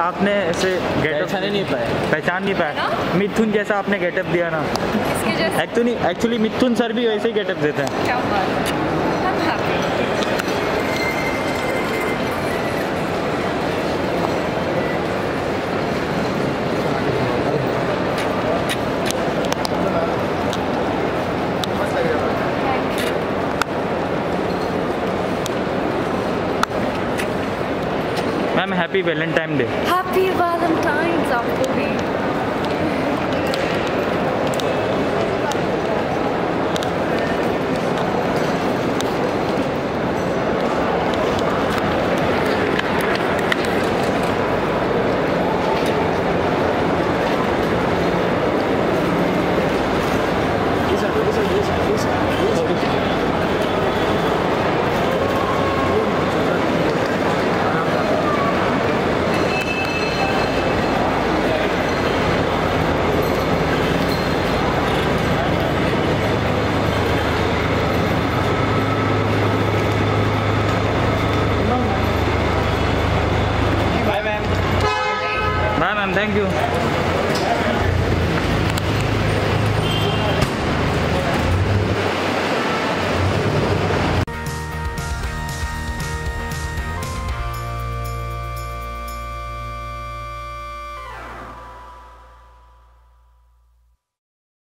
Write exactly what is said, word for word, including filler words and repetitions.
आपने ऐसे गेटअप पहचान नहीं पाया पहचान नहीं पाया मिथुन जैसा आपने गेटअप दिया ना। किसके जैसे? एक्चुअली एक्चुअली मिथुन सर भी वैसे ही गेटअप देते हैं। क्या बात है। I'm happy. Ma'am happy Valentine day. Happy Valentine's आपको भी। Ma'am ma'am thank you.